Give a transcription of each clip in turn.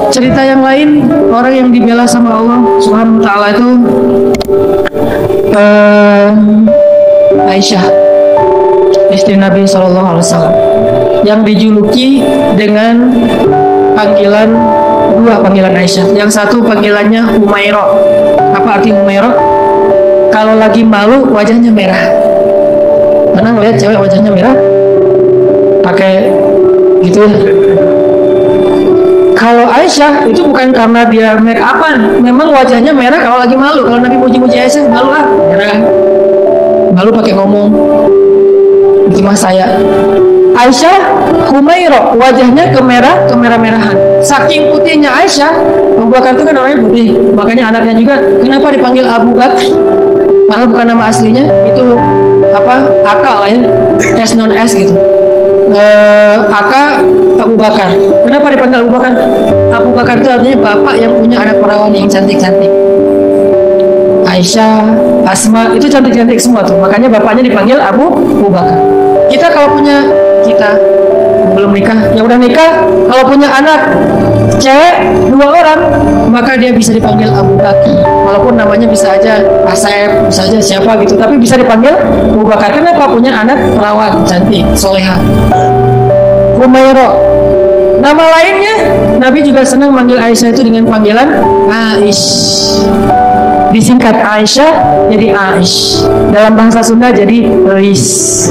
cerita yang lain, orang yang dibela sama Allah Subhanahu wa taala itu Aisyah, istri Nabi SAW, yang dijuluki dengan panggilan, dua panggilan Aisyah. Yang satu panggilannya Humairah. Apa arti Humairah? Kalau lagi malu wajahnya merah. Pernah ngeliat cewek wajahnya merah? Pakai gitu ya. Kalau Aisyah itu bukan karena dia make upan, memang wajahnya merah kalau lagi malu. Kalau Nabi muji-muji Aisyah, malu ah, merah. Malu pakai ngomong. Itu mas saya. Aisyah Humairah, wajahnya kemerah-merahan. Saking putihnya Aisyah, Abu Bakar itu kan orangnya putih, makanya anaknya juga kenapa dipanggil Abu Bakar? Padahal bukan nama aslinya, itu apa? Akal ya, S non S gitu. Aka Abu Bakar. Kenapa dipanggil Abu Bakar? Abu Bakar itu artinya bapak yang punya anak perawan yang cantik-cantik. Aisyah, Asma itu cantik-cantik semua tuh. Makanya bapaknya dipanggil Abu Bakar. Kita kalau punya, kita belum nikah, yang udah nikah, kalau punya anak cewek 2 orang, maka dia bisa dipanggil Abu Bakar. Walaupun namanya bisa aja Asep, bisa aja siapa gitu, tapi bisa dipanggil Abu Bakar. Kenapa? Punya anak perawan cantik, soleha. Humairah. Nama lainnya, Nabi juga senang manggil Aisyah itu dengan panggilan Aish. Disingkat Aisyah jadi Aish. Dalam bahasa Sunda jadi Ais.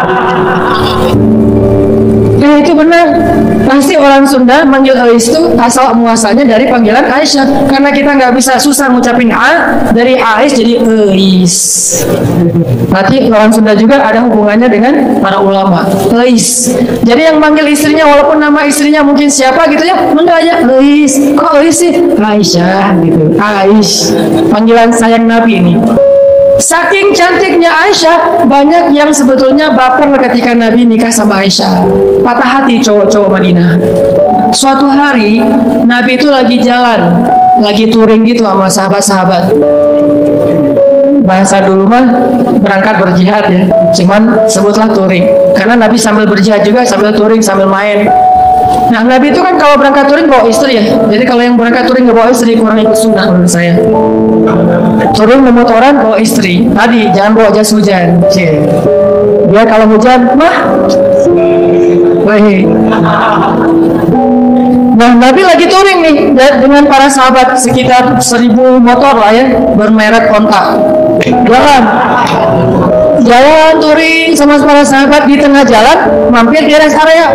Ya itu benar. Pasti orang Sunda manggil Ais itu asal muasalnya dari panggilan Aisyah. Karena kita nggak bisa, susah ngucapin A, dari Ais jadi Ais. Berarti orang Sunda juga ada hubungannya dengan para ulama. Ais. Jadi yang manggil istrinya walaupun nama istrinya mungkin siapa gitu ya, enggak aja Ais. Kok Ais sih? Aisyah gitu. Ais. Panggilan sayang Nabi ini. Saking cantiknya Aisyah, banyak yang sebetulnya baper ketika Nabi nikah sama Aisyah. Patah hati cowok-cowok Madinah. Suatu hari Nabi itu lagi jalan, lagi touring gitu sama sahabat-sahabat. Bahasa dulu mah berangkat berjihad ya, cuman sebutlah touring. Karena Nabi sambil berjihad juga, sambil touring, sambil main. Nah Nabi itu kan kalau berangkat touring bawa istri ya. Jadi kalau yang berangkat touring nggak bawa istri kurang ikut sunnah menurut saya. Touring memotoran bawa istri. Tadi jangan bawa jas hujan. Biar kalau hujan mah. Nah Nabi lagi touring nih dengan para sahabat, sekitar 1000 motor lah ya, bermerek Honda. Jalan touring sama para sahabat, di tengah jalan mampir di rest area.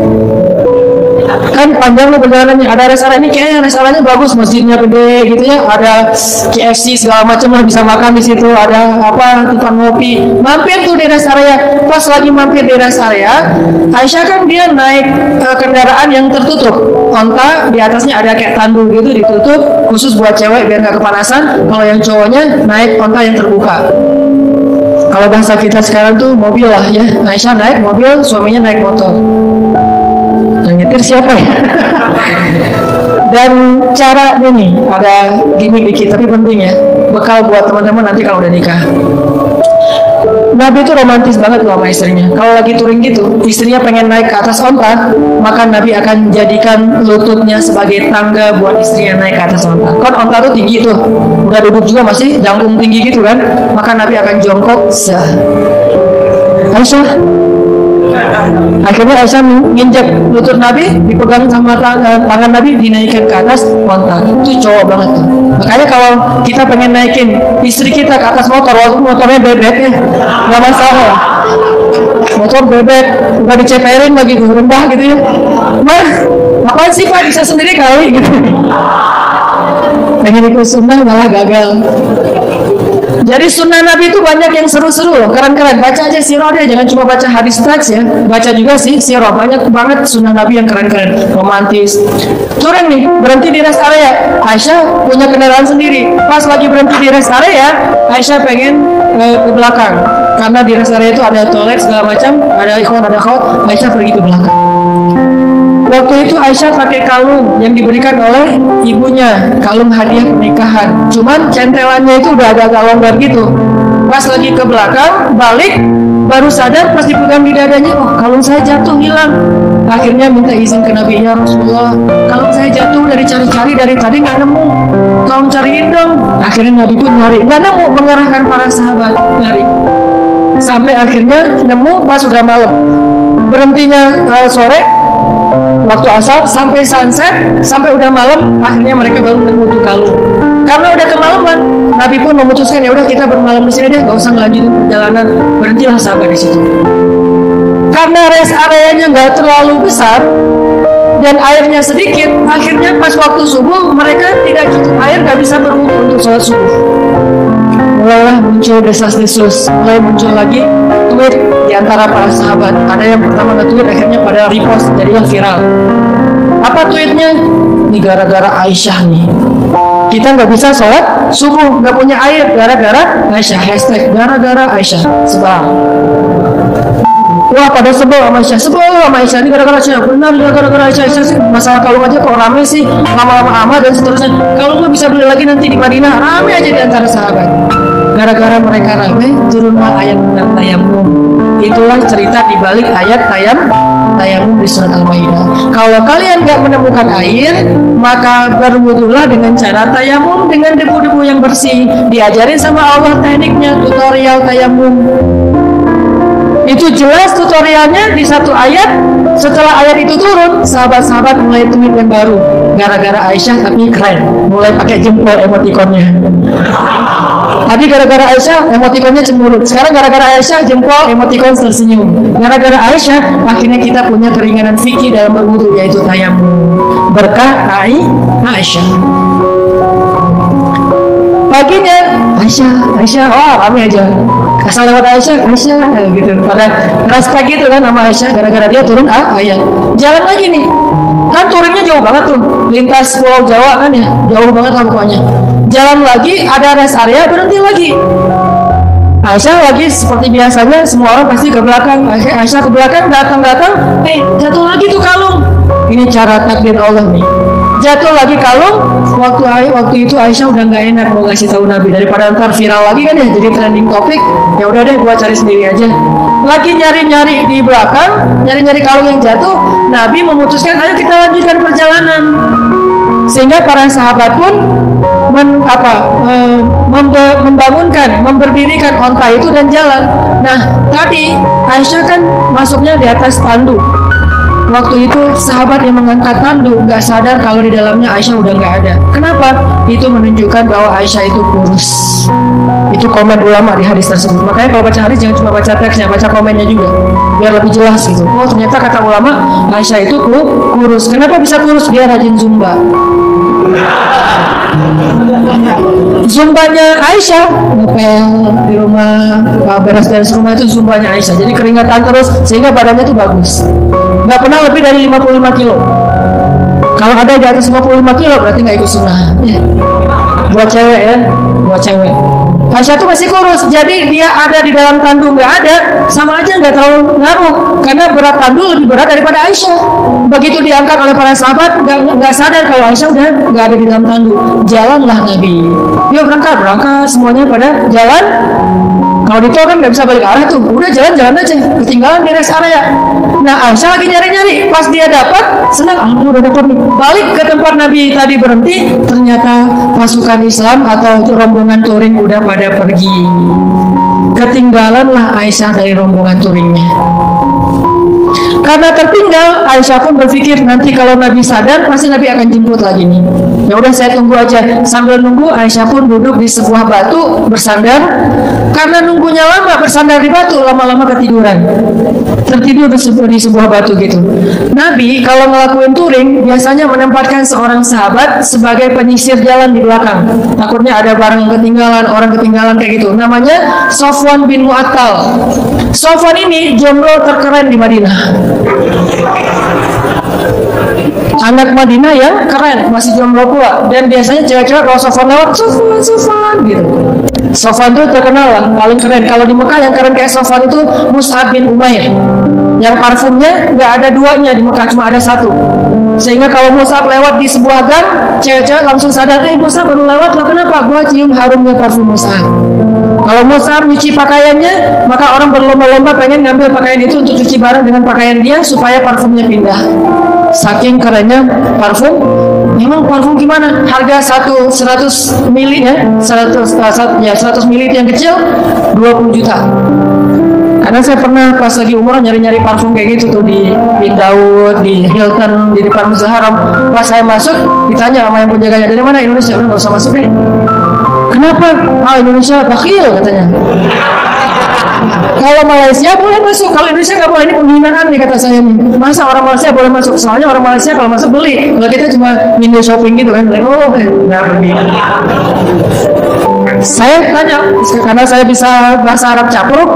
Kan panjang loh perjalanannya, ada rest area ini kayaknya rest area-nya bagus, masjidnya gede gitu ya, ada KFC segala macam lah, bisa makan di situ, ada apa tempat ngopi. Mampir tuh di rest area. Pas lagi mampir di rest area, Aisyah kan dia naik kendaraan yang tertutup, onta di atasnya ada kayak tandu gitu ditutup, khusus buat cewek biar nggak kepanasan. Kalau yang cowoknya naik onta yang terbuka. Kalau bahasa kita sekarang tuh mobil lah ya. Aisyah naik mobil, suaminya naik motor. Yang nyetir siapa ya? Dan cara ini ada gini dikit tapi penting ya, bekal buat teman-teman nanti kalau udah nikah. Nabi itu romantis banget loh sama istrinya. Kalau lagi touring gitu, istrinya pengen naik ke atas onta, maka Nabi akan jadikan lututnya sebagai tangga buat istrinya naik ke atas onta. Kan onta tuh tinggi tuh, udah duduk juga masih jangkung tinggi gitu kan, maka Nabi akan jongkok. Aisyah, akhirnya Aisyah nginjek lutut Nabi, dipegang sama tangan Nabi, dinaikkan ke atas onta. Itu cowok banget tuh. Makanya kalau kita pengen naikin istri kita ke atas motor, walaupun motornya bebek ya, nggak masalah. Motor bebek, nggak diceperin lagi rendah gitu ya. Mah, apaan sih Pak, bisa sendiri kali gitu. Pengen ikut sunnah malah gagal. Jadi sunnah Nabi itu banyak yang seru-seru loh, keren-keren. Baca aja sirah deh, jangan cuma baca hadis teks ya. Baca juga sih sirah, banyak banget sunnah Nabi yang keren-keren, romantis. Touring nih, berhenti di rest area. Aisyah punya kendaraan sendiri. Pas lagi berhenti di rest area, Aisyah pengen ke belakang. Karena di rest area itu ada toilet segala macam, ada ikhwan, ada khawat. Aisyah pergi ke belakang. Waktu itu Aisyah pakai kalung yang diberikan oleh ibunya, kalung hadiah pernikahan. Cuman centelannya itu udah agak longgar gitu. Pas lagi ke belakang, balik, baru sadar pas dipegang di dadanya, oh kalung saya jatuh hilang. Akhirnya minta izin ke Nabi, ya Rasulullah, kalau saya jatuh dari cari-cari dari tadi nggak nemu, tolong cariin dong. Akhirnya Nabi pun nyari, nggak nemu, mengerahkan para sahabat nyari. Sampai akhirnya nemu pas sudah malam. Berhentinya sore, waktu asar sampai sunset, sampai udah malam, akhirnya mereka baru nemu tuh kalung. Karena udah kemalaman, Nabi pun memutuskan, ya udah kita bermalam di sini deh, nggak usah lanjutin perjalanan, berhentilah sahabat di situ. Karena rest areanya nggak terlalu besar dan airnya sedikit, akhirnya pas waktu subuh mereka tidak cukup air, nggak bisa berwudu untuk sholat subuh. Mulailah muncul desas-desus, mulai muncul lagi tweet di antara para sahabat. Ada yang pertama nge-tweet, akhirnya pada repost, jadilah viral. Apa tweetnya? Ini gara-gara Aisyah nih, kita nggak bisa sholat subuh, nggak punya air gara-gara Aisyah. Hashtag gara-gara Aisyah. Sebab wah, pada sebel sama Aisyah, ini gara-gara Aisyah. Benar, gara-gara Aisyah sih. Masalah kalung aja kok rame sih, lama-lama amat dan seterusnya. Kalau gue bisa beli lagi nanti di Madinah, rame aja di antara sahabat. Gara-gara mereka rame, turunlah ayat tentang tayamum. Itulah cerita di balik ayat tayamum di surat Al-Maidah. Kalau kalian nggak menemukan air, maka berwudulah dengan cara tayamum dengan debu-debu yang bersih. Diajarin sama Allah tekniknya, tutorial tayamum. Itu jelas tutorialnya di satu ayat. Setelah ayat itu turun, sahabat-sahabat mulai tweet yang baru. Gara-gara Aisyah, tapi keren, mulai pakai jempol emotikonnya. Tadi gara-gara Aisyah, emotikonnya cemberut. Sekarang gara-gara Aisyah, jempol emotikon tersenyum. Gara-gara Aisyah, akhirnya kita punya keringanan fikih dalam berwudu, yaitu tayamum. Berkah Aisyah. Paginya Aisyah, oh rame aja. Asal lewat Aisyah gitu. Pada respect gitu kan sama Aisyah, gara-gara dia turun ayat. Jalan lagi nih, kan turunnya jauh banget tuh, lintas Pulau Jawa kan ya, jauh banget lah pokoknya. Jalan lagi, ada rest area, berhenti lagi. Aisyah lagi seperti biasanya, semua orang pasti ke belakang. Aisyah ke belakang, datang, jatuh lagi tuh kalung. Ini cara takdir Allah nih. Jatuh lagi kalung. Waktu itu Aisyah udah nggak enak mau kasih tahu Nabi, daripada ntar viral lagi kan ya, jadi trending topik. Ya udah deh, gua cari sendiri aja. Lagi nyari-nyari di belakang, nyari-nyari kalung yang jatuh. Nabi memutuskan, ayo kita lanjutkan perjalanan. Sehingga para sahabat pun memberdirikan onta itu dan jalan. Nah, tadi Aisyah kan masuknya di atas tandu. Waktu itu sahabat yang mengangkat tandu nggak sadar kalau di dalamnya Aisyah udah nggak ada. Kenapa? Itu menunjukkan bahwa Aisyah itu kurus. Itu komen ulama di hadis tersebut. Makanya kalau baca hadis jangan cuma baca teksnya, baca komennya juga, biar lebih jelas gitu. Oh ternyata kata ulama Aisyah itu kurus. Kenapa bisa kurus? Dia rajin zumba. Zumbanya Aisyah, ngepel di rumah, beres-beres rumah itu zumbanya Aisyah. Jadi keringatan terus sehingga badannya tuh bagus. Nggak pernah lebih dari 55 kilo. Kalau ada di atas 55 kilo berarti nggak ikut sunnah. Buat cewek ya, buat cewek. Aisyah tuh masih kurus, jadi dia ada di dalam tandu nggak ada, sama aja nggak terlalu ngaruh, karena berat tandu lebih berat daripada Aisyah. Begitu diangkat oleh para sahabat, nggak sadar kalau Aisyah udah nggak ada di dalam tandu. Jalanlah Nabi. Yuk berangkat, semuanya pada jalan. Kalau di tol kan nggak bisa balik arah tuh, udah jalan-jalan aja, ketinggalan di rest area. Nah Aisyah lagi nyari-nyari, pas dia dapat, senang, udah dapat nih. Balik ke tempat Nabi tadi berhenti, ternyata pasukan Islam atau rombongan touring udah pada pergi. Ketinggalanlah Aisyah dari rombongan touringnya. Karena tertinggal, Aisyah pun berpikir nanti kalau Nabi sadar pasti Nabi akan jemput lagi nih. Ya udah saya tunggu aja. Sambil nunggu, Aisyah pun duduk di sebuah batu bersandar. Karena nunggunya lama bersandar di batu, lama-lama ketiduran. Tertidur di sebuah batu gitu. Nabi kalau ngelakuin touring biasanya menempatkan seorang sahabat sebagai penyisir jalan di belakang. Takutnya ada barang yang ketinggalan, orang ketinggalan kayak gitu. Namanya Sofwan bin Mu'attal. Sofwan ini jomblo terkeren di Madinah. Anak Madinah yang keren, masih jomblo pula. Dan biasanya cewek-cewek kalau Sofwan lewat, Sofwan gitu. Sofwan itu terkenal lah, paling keren. Kalau di Mekah yang keren kayak Sofwan itu Mus'ab bin Umair. Yang parfumnya nggak ada duanya, di Mekah cuma ada satu. Sehingga kalau Mus'ab lewat di sebuah gang, cewek-cewek langsung sadar, Mus'ab baru lewat, lah kenapa? Gua cium harumnya parfum Mus'ab. Kalau Mus'ab nyuci pakaiannya, maka orang berlomba-lomba pengen ngambil pakaian itu untuk cuci bareng dengan pakaian dia supaya parfumnya pindah. Saking kerennya parfum. Memang parfum gimana? Harga 100 mili ya, 100 mili yang kecil 20 juta. Karena saya pernah pas lagi umroh nyari-nyari parfum kayak gitu tuh di Daud, di Hilton, di depan Masjidil Haram. Pas saya masuk, ditanya sama yang penjaganya, dari mana? Indonesia. Udah nggak usah masuk deh. Kenapa? Indonesia bakhil katanya. Kalau Malaysia boleh masuk, kalau Indonesia nggak boleh. Ini penghinaan nih kata saya nih. Masa orang Malaysia boleh masuk? Soalnya orang Malaysia kalau masuk beli, kalau kita cuma window shopping gitu kan. Nggak begini. Saya tanya, karena saya bisa bahasa Arab capruk.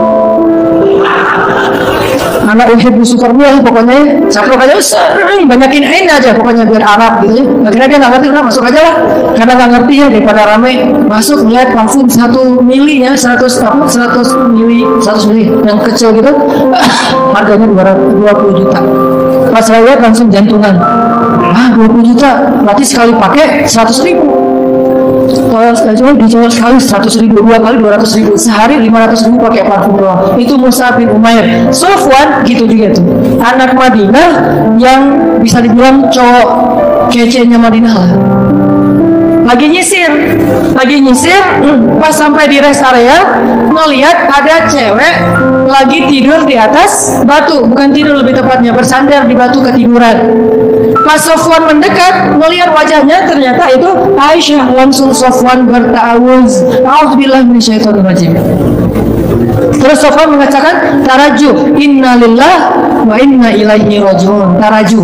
Anak uhibbu sukarnya pokoknya capruk aja sering banyakin ain aja pokoknya biar Arab gitu ya. Akhirnya dia nggak ngerti, udah masuk aja lah. Karena nggak ngerti ya daripada rame masuk lihat parfum 1 mili ya 100 mili yang kecil gitu harganya 220 juta. Pas saya lihat langsung jantungan. 20 juta berarti sekali pakai 100.000. Kalau cuma dijual sekali 100.000, 2 kali 200.000, sehari 500.000 pakai parfum doang. Itu Mus'ab bin Umair. Sofwan gitu juga tuh, anak Madinah yang bisa dibilang cowok kece-nya Madinah lah. Lagi nyisir, pas sampai di rest area ngelihat ada cewek lagi tidur di atas batu, bukan tidur lebih tepatnya bersandar di batu ketiduran. Pas Sofwan mendekat melihat wajahnya, ternyata itu Aisyah. Langsung Sofwan berta'awuz, a'udzubillahi minasyaitonirrajim. Terus Sofwan mengatakan taraju, innalillahi wa inna ilaihi raji'un.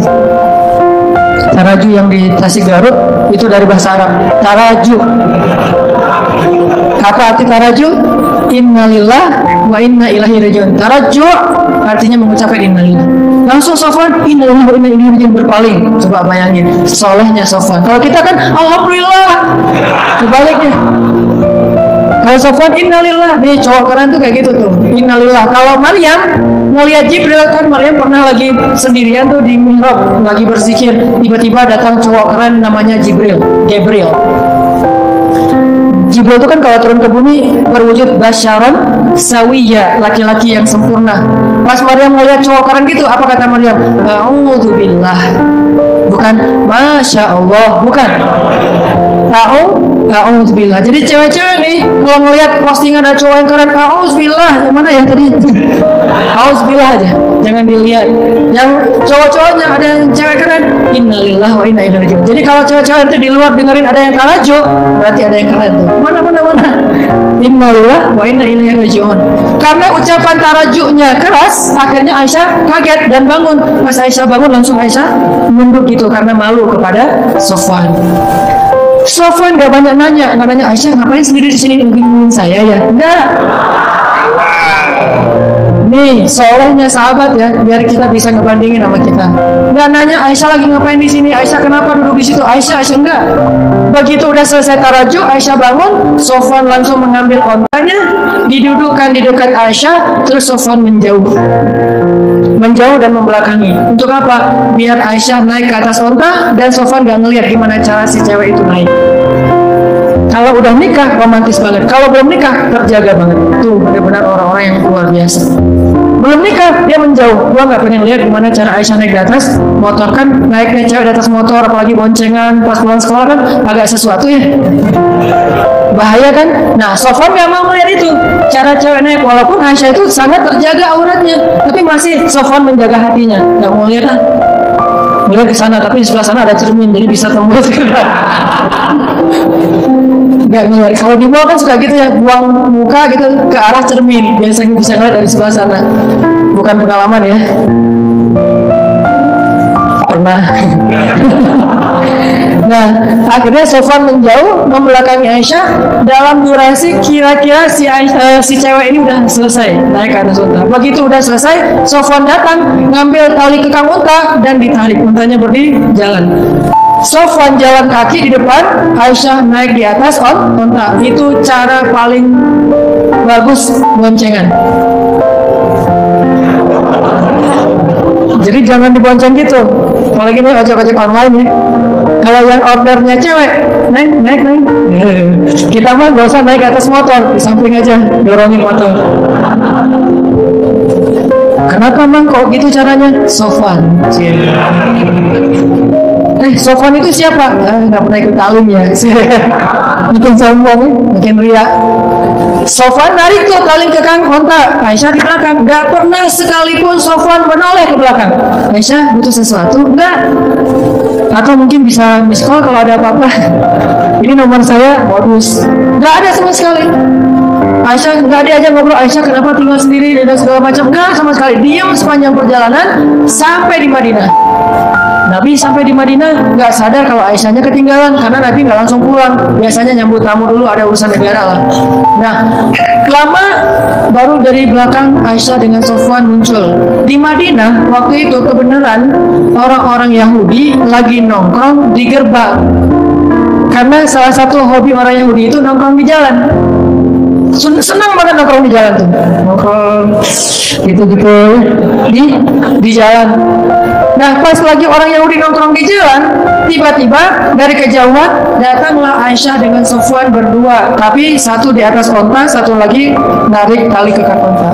Taraju yang di Tasik Garut itu dari bahasa Arab. Taraju. Apa arti taraju? Innalillahi wa inna ilaihi raji'un. Taraju artinya mengucapkan innalillah. Langsung Sofwan innalillahi wa inna ilaihi raji'un berpaling. Coba bayangin, solehnya Sofwan. Kalau kita kan alhamdulillah. Sebaliknya. Kalau Sofwan innalillah, nih cowok keren tuh kayak gitu tuh. Innalillah. Kalau Maryam ngeliat Jibril kan, Maryam pernah lagi sendirian tuh di mihrab lagi berzikir, tiba-tiba datang cowok keren namanya Gabriel. Jibril itu kan kalau turun ke bumi berwujud basyaron sawiyya, laki-laki yang sempurna. Pas Maryam melihat cowok keren gitu, apa kata Maryam? A'udzubillah. Bukan Masya Allah, bukan. A'udzubillah. Jadi cewek-cewek nih kalau ngelihat postingan ada cowok yang keren, a'udzubillah. Yang mana ya tadi? A'udzubillah aja, jangan dilihat. Yang cowok-cowoknya ada yang cewek keren, innalillahi wa inna ilaihi raji'un. Jadi kalau cewek-cewek itu di luar dengerin ada yang tarajuk, berarti ada yang keren tuh. Mana. Innalillahi wa inna ilaihi raji'un. Karena ucapan tarajuknya keras, akhirnya Aisyah kaget dan bangun. Pas Aisyah bangun langsung Aisyah nunduk gitu karena malu kepada Sofwan. Sofwan gak banyak nanya, Aisyah ngapain sendiri di sini nungguin saya ya? Enggak. Nih, solehnya sahabat ya, biar kita bisa ngebandingin sama kita. Nggak nanya Aisyah lagi ngapain di sini, Aisyah kenapa duduk di situ, Aisyah enggak. Begitu udah selesai tarajuk, Aisyah bangun, Sofwan langsung mengambil ontanya, didudukkan di dekat Aisyah, terus Sofwan menjauh dan membelakangi. Untuk apa? Biar Aisyah naik ke atas onta dan Sofwan nggak ngelihat gimana cara si cewek itu naik. Kalau udah nikah romantis banget, kalau belum nikah terjaga banget. Tuh benar-benar orang-orang yang luar biasa. Belum nikah dia menjauh. Gua nggak pengen lihat gimana cara Aisyah naik di atas motor, kan naiknya cewek di atas motor apalagi boncengan pas pulang sekolah kan agak sesuatu ya, bahaya kan. Nah Sofwan nggak mau melihat itu cara cewek naik, walaupun Aisyah itu sangat terjaga auratnya, tapi masih Sofwan menjaga hatinya, nggak mau lihat lah. Melihat ke sana, tapi di sebelah sana ada cermin jadi bisa tembus. Nggak ngeliat. Kalau di mall kan suka gitu ya, buang muka gitu ke arah cermin, biasanya bisa ngeliat dari sebelah sana. Bukan pengalaman ya, pernah. Nah akhirnya Sofwan menjauh membelakangi Aisyah. Dalam durasi kira-kira si cewek ini udah selesai naik ke atas unta. Begitu udah selesai, Sofwan datang ngambil tali kekang unta dan ditarik, untanya berdiri jalan. Sofwan jalan kaki di depan, Aisyah naik di atas onta. Itu cara paling bagus boncengan. Jadi jangan dibonceng gitu, apalagi ini ojek-ojek online ya. Kalau yang ordernya cewek, naik. Kita mah gak usah naik ke atas motor, di samping aja dorongin motor. Kenapa Mang kok gitu caranya? Sofwan. Sofwan itu siapa? Nggak pernah ikut talim ya. Bikin sombong, bikin ria. Sofwan narik tuh talim ke kang onta, Aisyah di belakang. Nggak pernah sekalipun Sofwan menoleh ke belakang. Aisyah butuh sesuatu? Enggak. Atau mungkin bisa miss call kalau ada apa-apa. Ini nomor saya, modus. Nggak ada sama sekali. Aisyah nggak diajak ngobrol. Aisyah kenapa tinggal sendiri dan segala macam? Nggak sama sekali. Diam sepanjang perjalanan sampai di Madinah. Nabi sampai di Madinah nggak sadar kalau Aisyahnya ketinggalan karena Nabi nggak langsung pulang. Biasanya nyambut tamu dulu, ada urusan negara lah. Nah, lama baru dari belakang Aisyah dengan Sofwan muncul. Di Madinah waktu itu kebenaran orang-orang Yahudi lagi nongkrong di gerbang. Karena salah satu hobi orang Yahudi itu nongkrong di jalan. Senang banget nongkrong di jalan tuh, nongkrong gitu-gitu di jalan. Nah, pas lagi orang Yahudi nongkrong di jalan, tiba-tiba dari kejauhan datanglah Aisyah dengan Sofwan berdua, tapi satu di atas onta, satu lagi narik tali kekat onta.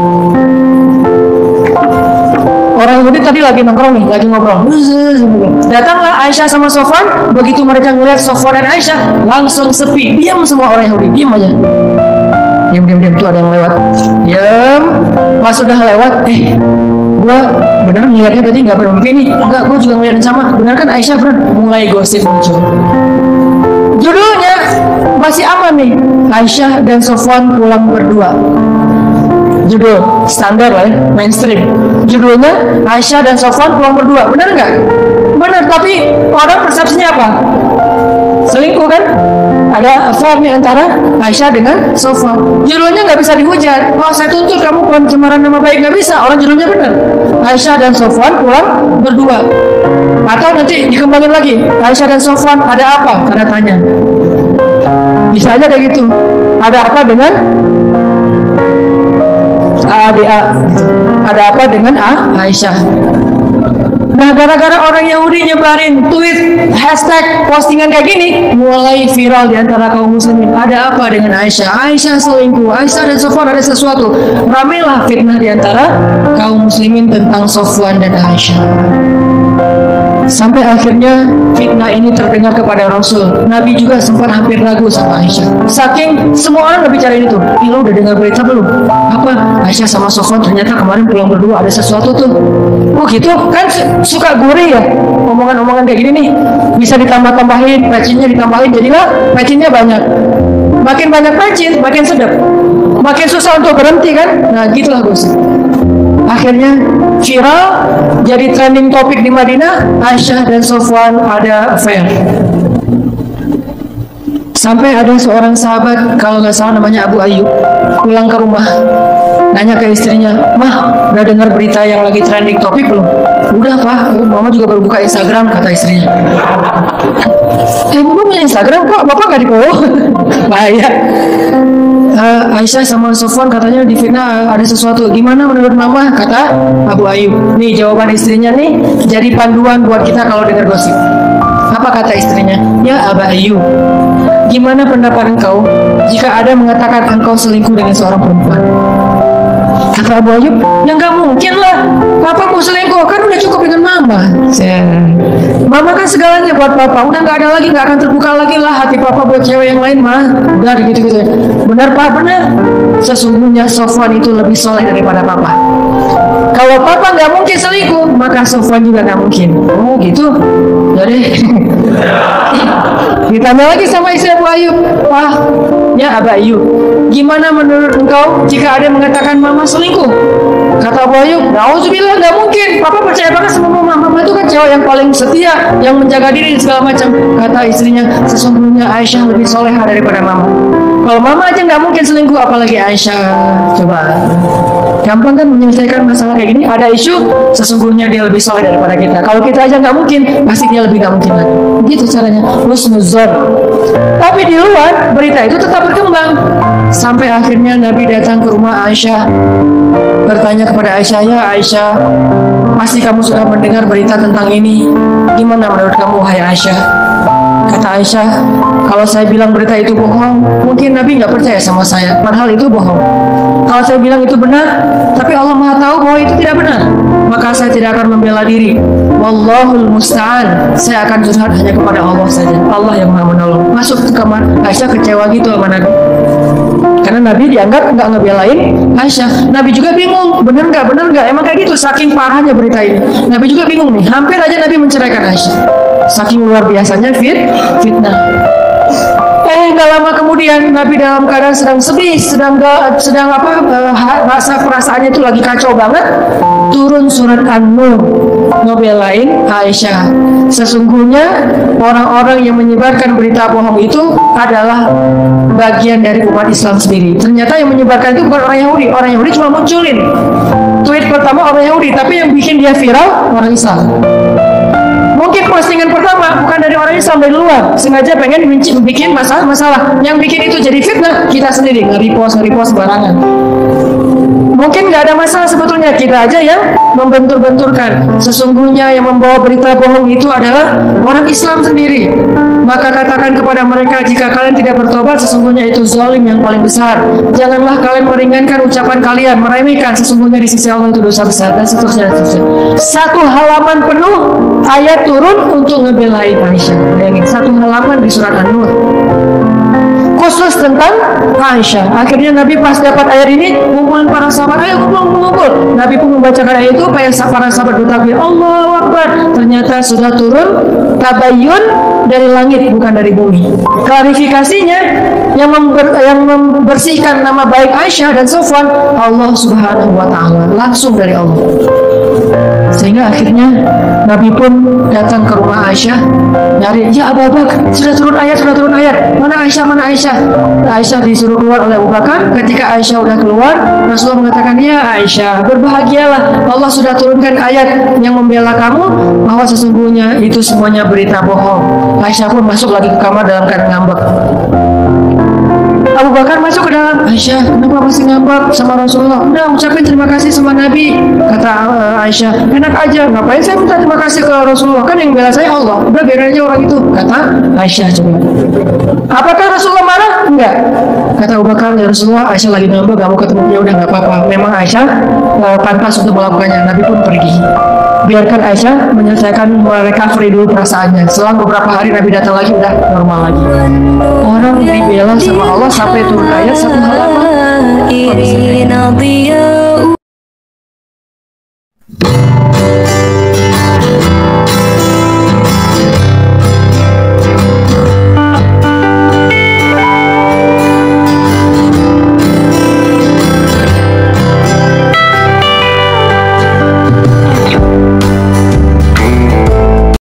Orang Yahudi tadi lagi nongkrong nih, lagi ngobrol. Datanglah Aisyah sama Sofwan, begitu mereka ngeliat Sofwan dan Aisyah, langsung sepi, diam semua orang Yahudi, diam aja. Diam, tuh ada yang lewat. Diam, pas sudah lewat, gua benar ngeliatnya tadi nggak bermimpi nih. Enggak, gua juga ngeliatin sama. Benar kan Aisyah benar? Mulai gosip muncul. Judulnya masih aman nih, Aisyah dan Sofwan pulang berdua. Judul standar lah ya, mainstream. Judulnya Aisyah dan Sofwan pulang berdua. Benar nggak? Benar, tapi orang persepsinya apa? Selingkuh kan? Ada affair nih antara Aisyah dengan Sofwan. Judulnya nggak bisa dihujat. Oh, saya tuntut kamu pencemaran nama baik, nggak bisa. Orang judulnya benar. Aisyah dan Sofwan pulang berdua. Atau nanti dikembangin lagi. Aisyah dan Sofwan ada apa? Tanda tanya. Bisa aja kayak gitu. Ada apa dengan ADA? Ada apa dengan Aisyah? Nah, gara-gara orang Yahudi nyebarin tweet, hashtag, postingan kayak gini, mulai viral di antara kaum muslimin. Ada apa dengan Aisyah? Aisyah selingkuh, Aisyah dan Sofwan ada sesuatu. Ramailah fitnah di antara kaum muslimin tentang Sofwan dan Aisyah. Sampai akhirnya fitnah ini terdengar kepada Rasul. Nabi juga sempat hampir ragu sama Aisyah. Saking semua orang bicarain itu. Lo udah dengar berita belum? Apa? Aisyah sama Sofwan ternyata kemarin pulang berdua ada sesuatu tuh. Oh gitu? Kan suka gurih ya omongan-omongan kayak gini nih. Bisa ditambah-tambahin, pecinnya ditambahin, jadilah pecinnya banyak. Makin banyak pecin, makin sedap. Makin susah untuk berhenti kan? Nah gitulah gosip. Akhirnya viral, jadi trending topik di Madinah. Aisyah dan Sofwan ada affair. Sampai ada seorang sahabat, kalau nggak salah namanya Abu Ayyub, pulang ke rumah, nanya ke istrinya, "Mah, udah dengar berita yang lagi trending topik belum?" "Udah Pak, Mama juga baru buka Instagram," kata istrinya. Bapak punya Instagram kok, Bapak nggak di-follow? Bahaya. Aisyah sama Sofwan katanya difitnah ada sesuatu. Gimana menurut Mama? Kata Abu Ayyub. Nih jawaban istrinya nih, jadi panduan buat kita kalau dengar gosip. Apa kata istrinya? "Ya Abu Ayyub, gimana pendapat engkau jika ada mengatakan engkau selingkuh dengan seorang perempuan?" Kata Abu Ayyub, "Ya nggak mungkin lah. Papa mau selingkuh, kan udah cukup dengan Mama. Mama kan segalanya buat Papa. Udah nggak ada lagi, nggak akan terbuka lagi lah hati Papa buat cewek yang lain mah. Udah gitu-gitu." "Benar Pak, benar. Sesungguhnya Sofwan itu lebih soleh daripada Papa. Kalau Papa nggak mungkin selingkuh, maka Sofwan juga nggak mungkin." Oh gitu. Jadi ditanya lagi sama istri Abu Ayyub, "Wah, ya Abu Ayyub, gimana menurut engkau jika ada yang mengatakan Mama selingkuh?" Kata Abu Ayyub, "Nauzubillah, nggak mungkin. Papa percaya banget sama Mama. Mama itu kan cewek yang paling setia, yang menjaga diri segala macam." Kata istrinya, "Sesungguhnya Aisyah lebih solehah daripada Mama." Kalau mama aja nggak mungkin selingkuh, apalagi Aisyah. Coba, gampang kan menyelesaikan masalah kayak gini. Ada isu, sesungguhnya dia lebih soleh daripada kita. Kalau kita aja nggak mungkin, pasti dia lebih nggak mungkin lagi. Gitu caranya, husnuzon. Tapi di luar, berita itu tetap berkembang. Sampai akhirnya Nabi datang ke rumah Aisyah, bertanya kepada Aisyah, ya Aisyah, pasti kamu sudah mendengar berita tentang ini. Gimana menurut kamu, wahai Aisyah? Kata Aisyah, kalau saya bilang berita itu bohong, mungkin Nabi nggak percaya sama saya, padahal itu bohong. Kalau saya bilang itu benar, tapi Allah Maha tahu bahwa itu tidak benar, maka saya tidak akan membela diri. Wallahul musta'an, saya akan curhat hanya kepada Allah saja. Allah yang Maha menolong. Masuk ke kamar, Aisyah kecewa gitu sama Nabi, karena Nabi dianggap nggak ngebelain Aisyah. Nabi juga bingung, bener nggak, emang kayak gitu. Saking parahnya berita ini, Nabi juga bingung nih. Hampir aja Nabi menceraikan Aisyah, saking luar biasanya fitnah. Nggak lama kemudian Nabi dalam keadaan sedang sedih, rasa perasaannya itu lagi kacau banget, turun surat An-Nur ngebelain Aisyah. Sesungguhnya orang-orang yang menyebarkan berita bohong itu adalah bagian dari umat Islam sendiri. Ternyata yang menyebarkan itu bukan orang Yahudi. Orang Yahudi cuma munculin tweet pertama orang Yahudi, tapi yang bikin dia viral orang Islam. Mungkin postingan pertama bukan dari orang Islam, dari luar, sengaja pengen bikin masalah. Yang bikin itu jadi fitnah kita sendiri, nge-repost barangan. Mungkin nggak ada masalah sebetulnya, kita aja yang membentur-benturkan. Sesungguhnya yang membawa berita bohong itu adalah orang Islam sendiri. Maka katakan kepada mereka, jika kalian tidak bertobat, sesungguhnya itu zalim yang paling besar. Janganlah kalian meringankan ucapan kalian, meremehkan, sesungguhnya di sisi Allah itu dosa besar, dan seterusnya. Satu halaman penuh ayat turun untuk ngebelain Aisyah. Bayangin, satu halaman di surat An-Nur khusus tentang Aisyah. Akhirnya Nabi pas dapat ayat ini, ngumpulin para sahabat, ayo ngumpul. Nabi pun membacakan ayat itu, para sahabat bertakbir, Allahu Akbar. Ternyata sudah turun tabayyun dari langit, bukan dari bumi. Klarifikasinya, yang membersihkan nama baik Aisyah dan Sofwan, Allah Subhanahu wa Ta'ala, langsung dari Allah. Sehingga akhirnya Nabi pun datang ke rumah Aisyah, nyari, ya Abu Bakar, sudah turun ayat, mana Aisyah? Aisyah disuruh keluar oleh Abu Bakar. Ketika Aisyah sudah keluar, Rasulullah mengatakan, ya Aisyah, berbahagialah, Allah sudah turunkan ayat yang membela kamu, bahwa sesungguhnya itu semuanya berita bohong. Aisyah pun masuk lagi ke kamar dalam keadaan ngambek. Abu Bakar masuk ke dalam, Aisyah, kenapa masih ngambek sama Rasulullah? Udah ucapin terima kasih sama Nabi. Kata Aisyah, enak aja, ngapain saya minta terima kasih ke Rasulullah, kan yang bela saya Allah. Udah biarin aja orang itu. Kata Aisyah. Coba, apakah Rasulullah marah? Enggak. Kata Abu Bakar, ya Rasulullah, Aisyah lagi ngambek, kamu ketemu dia, udah nggak apa-apa. Memang Aisyah pantas untuk melakukannya. Nabi pun pergi. Biarkan Aisyah menyelesaikan, recovery dulu perasaannya. Selang beberapa hari Nabi datang lagi, udah normal lagi. Orang dibela sama Allah sampai turun ayat satu halaman.